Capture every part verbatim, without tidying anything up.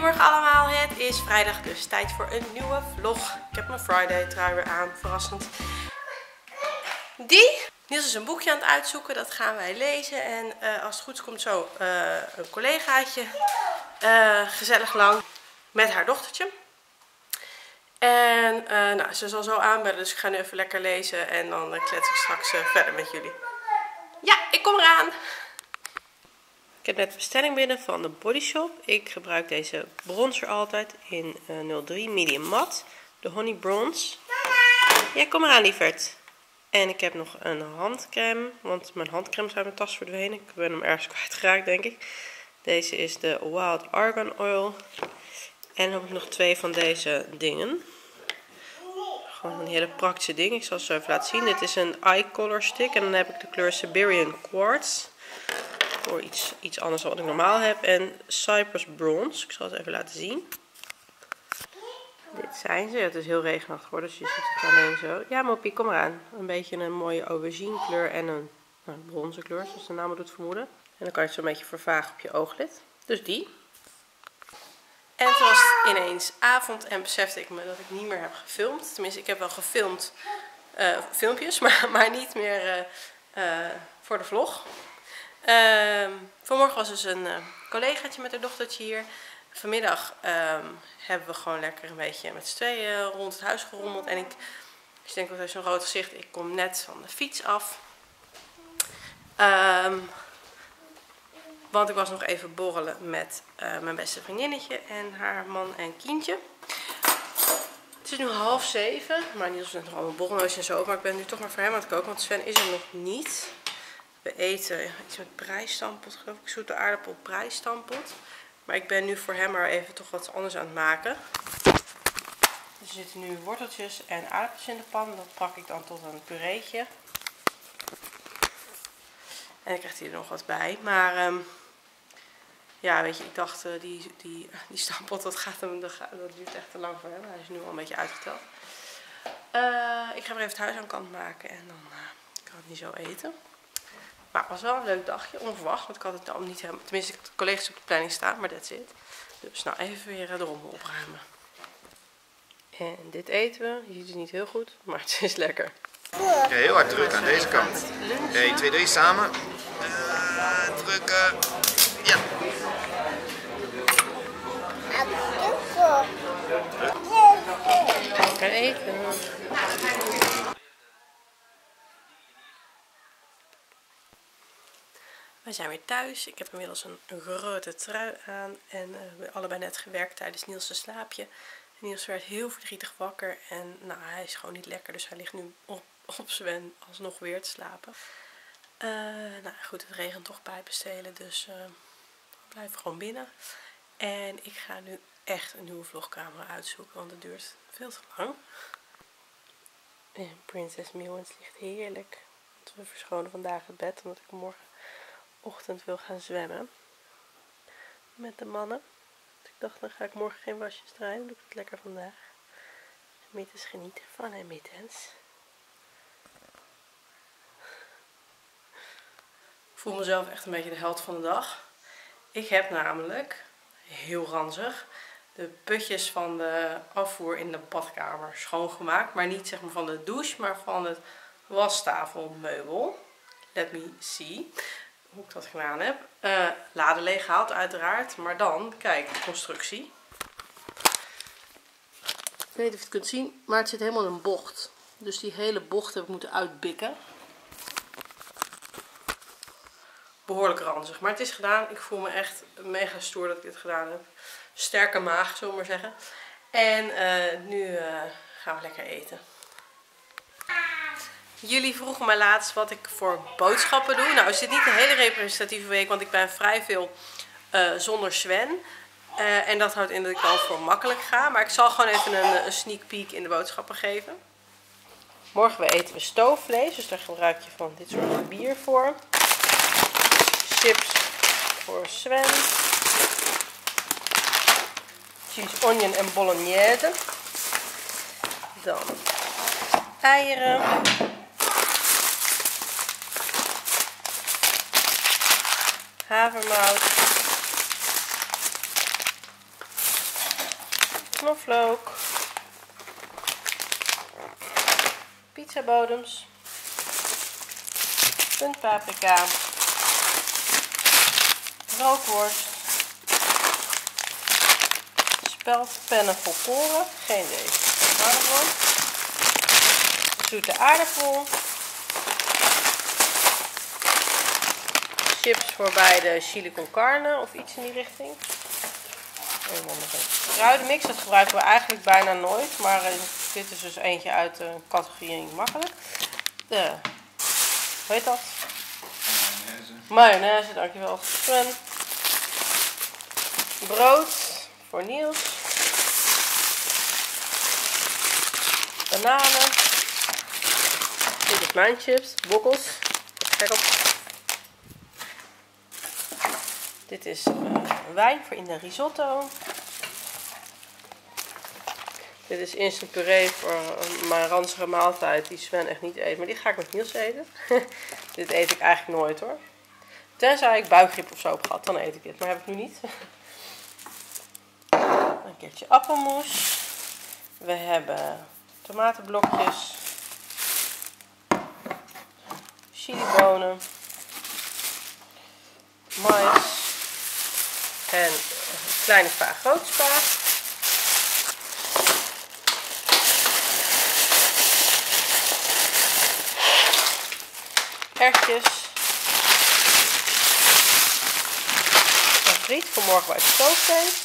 Goedemorgen allemaal, het is vrijdag, dus tijd voor een nieuwe vlog. Ik heb mijn Friday trui weer aan, verrassend. Die, Niels is een boekje aan het uitzoeken, dat gaan wij lezen. En uh, als het goed is komt zo uh, een collegaatje uh, gezellig lang met haar dochtertje. En uh, nou, ze zal zo aanbellen, dus ik ga nu even lekker lezen en dan uh, klets ik straks uh, verder met jullie. Ja, ik kom eraan! Ik heb net een bestelling binnen van de Body Shop. Ik gebruik deze bronzer altijd in uh, nul drie medium matte. De Honey Bronze. Ja, kom eraan lieverd. En ik heb nog een handcreme. Want mijn handcreme is uit mijn tas verdwenen. Ik ben hem ergens kwijtgeraakt denk ik. Deze is de Wild Argan Oil. En dan heb ik nog twee van deze dingen. Gewoon een hele praktische ding. Ik zal het zo even laten zien. Dit is een eye color stick. En dan heb ik de kleur Siberian Quartz. Voor iets, iets anders dan wat ik normaal heb. En Cyprus Bronze. Ik zal het even laten zien. Dit zijn ze. Het is heel regenachtig geworden. Dus je ziet het alleen zo. Ja Moppie, kom eraan. Een beetje een mooie aubergine kleur. En een nou, bronzen kleur. Zoals de naam het doet vermoeden. En dan kan je het zo een beetje vervagen op je ooglid. Dus die. En toen was het ineens avond. En besefte ik me dat ik niet meer heb gefilmd. Tenminste ik heb wel gefilmd. Uh, filmpjes. Maar, maar niet meer uh, uh, voor de vlog. Uh, vanmorgen was dus een uh, collegaatje met haar dochtertje hier. Vanmiddag uh, hebben we gewoon lekker een beetje met z'n tweeën rond het huis gerommeld. En ik, dus ik denk dat hij zo'n rood gezicht, ik kom net van de fiets af. Uh, want ik was nog even borrelen met uh, mijn beste vriendinnetje en haar man en kindje. Het is nu half zeven, maar Niels is net nog allemaal borrelnootjes en zo. Maar ik ben nu toch maar voor hem aan het koken, want Sven is er nog niet. We eten iets met prijsstampot, geloof ik. Zoete aardappel prijsstampot. Maar ik ben nu voor hem maar even toch wat anders aan het maken. Dus er zitten nu worteltjes en aardappels in de pan. Dat pak ik dan tot een pureetje. En dan krijgt hij er nog wat bij. Maar um, ja, weet je, ik dacht uh, die, die, die stampot, dat, gaat hem, dat, gaat, dat duurt echt te lang voor hem. Hij is nu al een beetje uitgeteld. Uh, ik ga maar even het huis aan kant maken en dan uh, kan ik het niet zo eten. Maar het was wel een leuk dagje, onverwacht, want ik had het al niet helemaal, tenminste ik had de collega's op de planning staan, maar that's it. Dus nou even weer de rommel opruimen. En dit eten we, je ziet het niet heel goed, maar het is lekker. Ja, heel hard druk aan deze kant. één, twee, drie, samen. Uh, drukken. Ja. Lekker eten. We zijn weer thuis. Ik heb inmiddels een, een grote trui aan. En uh, we hebben allebei net gewerkt tijdens Niels' slaapje. En Niels werd heel verdrietig wakker. En nou, hij is gewoon niet lekker. Dus hij ligt nu op, op Sven alsnog weer te slapen. Uh, nou goed, het regent toch pijpenstelen. Dus uh, we blijven gewoon binnen. En ik ga nu echt een nieuwe vlogcamera uitzoeken. Want het duurt veel te lang. En Prinses Meeuwens ligt heerlijk. Want we verschonen vandaag het bed. Omdat ik morgen ochtend wil gaan zwemmen met de mannen. Dus ik dacht, dan ga ik morgen geen wasjes draaien, dan doe ik het lekker vandaag. Mittens genieten van en mittens. Ik voel mezelf echt een beetje de held van de dag. Ik heb namelijk, heel ranzig, de putjes van de afvoer in de badkamer schoongemaakt. Maar niet zeg maar van de douche, maar van het wastafelmeubel. Let me see hoe ik dat gedaan heb. Uh, laden leeg gehaald uiteraard. Maar dan, kijk, de constructie. Ik weet niet of je het kunt zien, maar het zit helemaal in een bocht. Dus die hele bocht heb ik moeten uitbikken. Behoorlijk ranzig. Maar het is gedaan. Ik voel me echt mega stoer dat ik dit gedaan heb. Sterke maag, zullen we maar zeggen. En uh, nu uh, gaan we lekker eten. Jullie vroegen mij laatst wat ik voor boodschappen doe. Nou, is dit niet een hele representatieve week, want ik ben vrij veel uh, zonder Sven. Uh, en dat houdt in dat ik dan voor makkelijk ga. Maar ik zal gewoon even een, een sneak peek in de boodschappen geven. Morgen eten we stoofvlees, dus daar gebruik je van dit soort bier voor. Chips voor Sven. Cheese, onion en bolognese. Dan eieren. Havermout. knoflook, pizzabodems, puntpaprika, rookworst, speldpennen volkoren, geen idee, zoete aardappel, chips voor bij de chili con carne of iets in die richting. En dan nog een kruidenmix, dat gebruiken we eigenlijk bijna nooit, maar uh, dit is dus eentje uit de categorie niet makkelijk. De, hoe heet dat? Mayonaise. Mayonaise, dankjewel. Fun. Brood voor Niels. Bananen. Dit is mijn chips, bokkels. Kijk op. Dit is uh, wijn voor in de risotto. Dit is instant puree voor mijn ranzige maaltijd die Sven echt niet eet. Maar die ga ik met Niels eten. Dit eet ik eigenlijk nooit hoor. Tenzij ik buikgriep of zo heb gehad, dan eet ik dit. Maar heb ik nu niet. Een keertje appelmoes. We hebben tomatenblokjes. Chilibonen. Mais. En een kleine vaag roodspaag. Erwtjes. Een friet voor morgen bij het stoofvlees.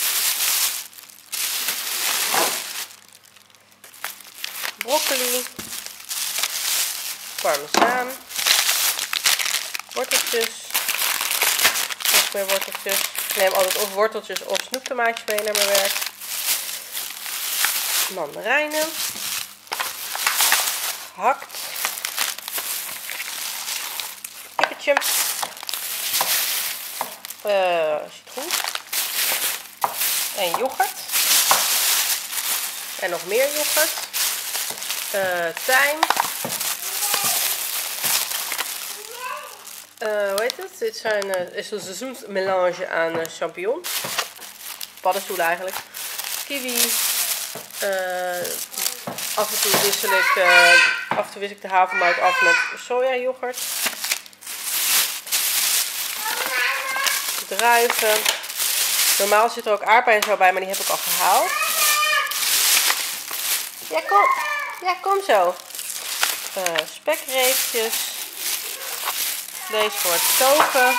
Broccoli. Parmezaan. Worteltjes. Nog meer worteltjes. Ik neem altijd of worteltjes of snoeptomaatjes mee naar mijn werk. Mandarijnen. Gehakt. Kippertje. Uh, citroen. En yoghurt. En nog meer yoghurt. Uh, tijm. Uh, hoe heet het? Dit zijn, uh, is een seizoensmelange aan uh, champignon. Paddenstoelen eigenlijk. Kiwi. Uh, af en toe wissel ik, uh, af en toe wissel ik de havermout af met soja yoghurt. Druiven. Normaal zit er ook aardbeien zo bij, maar die heb ik al gehaald. Ja, kom. Ja, kom zo. Uh, spekreepjes. Vlees voor het stoken.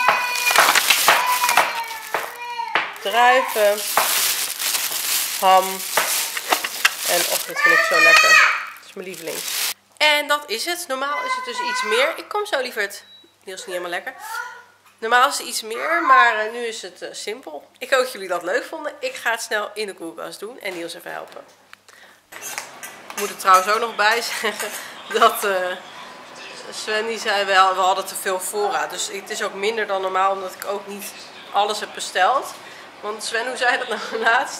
Druiven. Ham. En och, dit vind ik zo lekker. Dat is mijn lievelings. En dat is het. Normaal is het dus iets meer. Ik kom zo, lieverd. Niels is niet helemaal lekker. Normaal is het iets meer, maar uh, nu is het uh, simpel. Ik hoop dat jullie dat leuk vonden. Ik ga het snel in de koelkast doen en Niels even helpen. Ik moet er trouwens ook nog bij zeggen dat uh, Sven die zei wel, we hadden te veel voorraad. Dus het is ook minder dan normaal, omdat ik ook niet alles heb besteld. Want Sven, hoe zei dat nou laatst?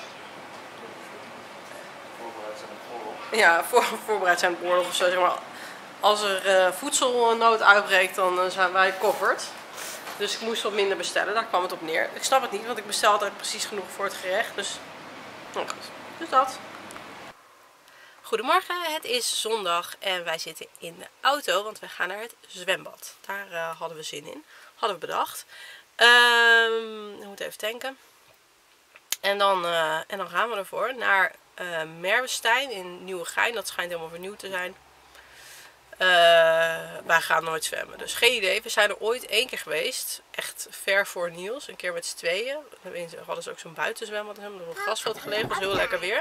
Voorbereid zijn op oorlog. Ja, voor, voorbereid zijn op oorlog of zo. Zeg maar. Als er uh, voedselnood uitbreekt, dan uh, zijn wij covered. Dus ik moest wat minder bestellen, daar kwam het op neer. Ik snap het niet, want ik bestel altijd precies genoeg voor het gerecht. Dus, nou goed. Dus dat. Goedemorgen, het is zondag en wij zitten in de auto, want we gaan naar het zwembad. Daar uh, hadden we zin in, hadden we bedacht. Um, ik moet even tanken. En dan, uh, en dan gaan we ervoor naar uh, Merwestein in Nieuwegein. Dat schijnt helemaal vernieuwd te zijn. Uh, wij gaan nooit zwemmen, dus geen idee. We zijn er ooit één keer geweest, echt ver voor Niels, een keer met z'n tweeën. We hadden ze ook zo'n buitenzwembad, hebben we op het grasveld gelegen, was heel lekker weer.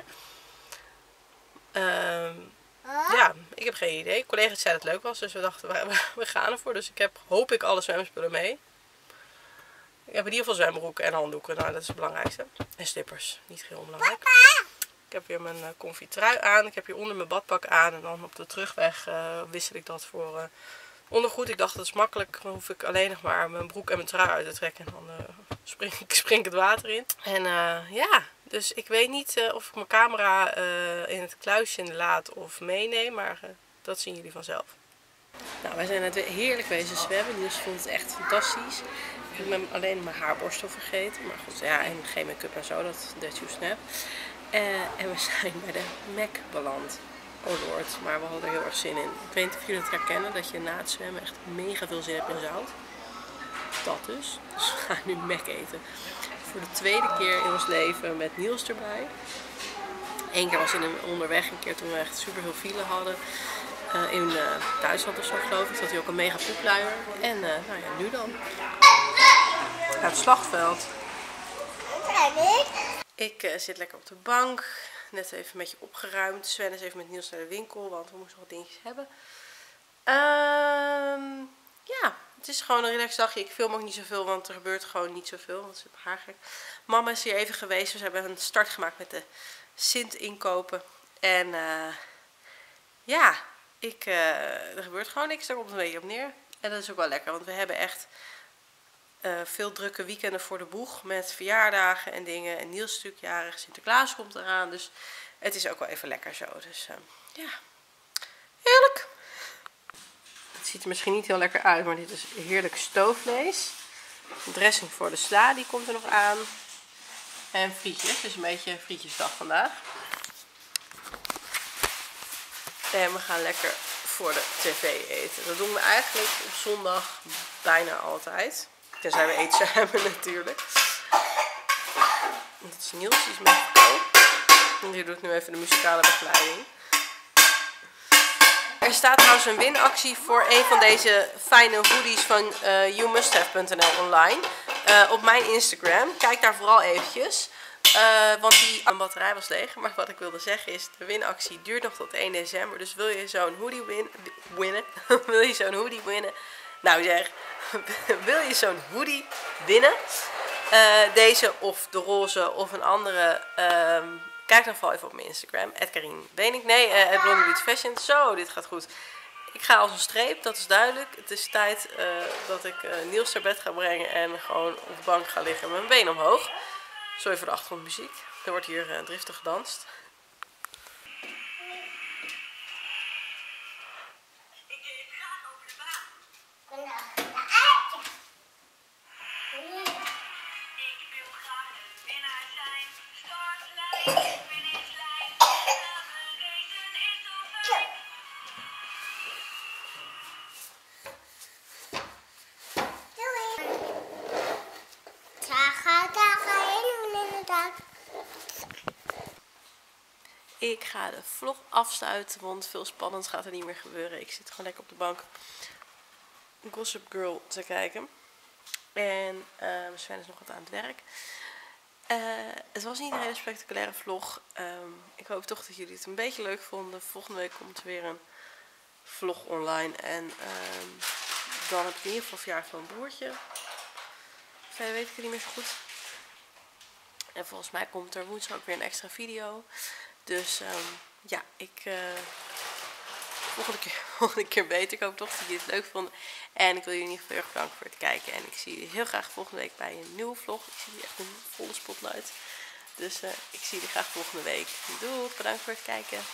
Uh, ja, ik heb geen idee. Collega's zeiden dat het leuk was, dus we dachten we, we gaan ervoor. Dus ik heb, hoop ik, alle zwemspullen mee. Ik heb in ieder geval zwembroeken en handdoeken, nou dat is het belangrijkste. En slippers, niet heel onbelangrijk. Ik heb weer mijn uh, comfy trui aan. Ik heb hier onder mijn badpak aan. En dan op de terugweg uh, wissel ik dat voor uh, ondergoed. Ik dacht dat is makkelijk. Dan hoef ik alleen nog maar mijn broek en mijn trui uit te trekken. En dan uh, spring, ik spring het water in. En uh, ja, dus ik weet niet uh, of ik mijn camera uh, in het kluisje laat of meeneem. Maar uh, dat zien jullie vanzelf. Nou, wij zijn net weer heerlijk wezen zwemmen. Niels vond het echt fantastisch. Ik heb alleen mijn haarborstel vergeten. Maar goed, ja, en geen make-up en zo. Dat that you snap. Uh, en we zijn bij de Mac beland. Oh lord, maar we hadden er heel erg zin in. Ik weet niet of jullie het herkennen, dat je na het zwemmen echt mega veel zin hebt in zout. Dat dus. Dus we gaan nu Mac eten. Voor de tweede keer in ons leven met Niels erbij. Eén keer was in een onderweg, een keer toen we echt super veel file hadden. Uh, in uh, Duitsland of zo geloof ik. Zat hij ook een mega poepluier. En uh, nou ja, nu dan. Naar het slagveld. Ik uh, zit lekker op de bank. Net even een beetje opgeruimd. Sven is even met Niels naar de winkel, want we moesten wat dingetjes hebben. Uh, ja, het is gewoon een relaxed dagje. Ik film ook niet zoveel, want er gebeurt gewoon niet zoveel. Want het is super haar gek. Mama is hier even geweest. Dus we hebben een start gemaakt met de Sint inkopen. En uh, ja, ik, uh, er gebeurt gewoon niks. Daar komt een beetje op neer. En dat is ook wel lekker, want we hebben echt uh, veel drukke weekenden voor de boeg. Met verjaardagen en dingen. En Niels is natuurlijk jarig. Sinterklaas komt eraan. Dus het is ook wel even lekker zo. Dus uh, ja, heerlijk. Het ziet er misschien niet heel lekker uit, maar dit is heerlijk stoofvlees. Dressing voor de sla, die komt er nog aan. En frietjes, het is een beetje frietjesdag vandaag. En we gaan lekker voor de tv eten. Dat doen we eigenlijk op zondag bijna altijd. Tenzij we eten hebben natuurlijk. Dit is Niels, die is met en die doet nu even de muzikale begeleiding. Er staat trouwens een winactie voor een van deze fijne hoodies van uh, you must have punt n l online. Uh, op mijn Instagram. Kijk daar vooral eventjes. Uh, want die uh, batterij was leeg. Maar wat ik wilde zeggen is, de winactie duurt nog tot één december. Dus wil je zo'n hoodie win, winnen? wil je zo'n hoodie winnen? Nou zeg, wil je zo'n hoodie winnen? Uh, deze of de roze of een andere... Uh, Kijk dan vooral even op mijn Instagram, at Karien Benink. Nee, uh, at Blondie Beauty Fashion. Zo, dit gaat goed. Ik ga als een streep, dat is duidelijk. Het is tijd uh, dat ik uh, Niels naar bed ga brengen en gewoon op de bank ga liggen met mijn been omhoog. Sorry voor de achtergrondmuziek. Er wordt hier uh, driftig gedanst. Ik ga de vlog afsluiten, want veel spannends gaat er niet meer gebeuren. Ik zit gewoon lekker op de bank Gossip Girl te kijken. En uh, Sven is nog wat aan het werk. Uh, het was niet een hele spectaculaire vlog. Um, ik hoop toch dat jullie het een beetje leuk vonden. Volgende week komt er weer een vlog online. En um, dan heb ik in ieder geval verjaardag van een broertje. Verder weet ik het niet meer zo goed. En volgens mij komt er woensdag ook weer een extra video. Dus um, ja, ik uh, volgende keer, volgende keer beter. Ik hoop toch dat jullie het leuk vonden. En ik wil jullie in ieder geval heel erg bedanken voor het kijken. En ik zie jullie heel graag volgende week bij een nieuwe vlog. Ik zie jullie echt een volle spotlight. Dus uh, ik zie jullie graag volgende week. Doei, bedankt voor het kijken.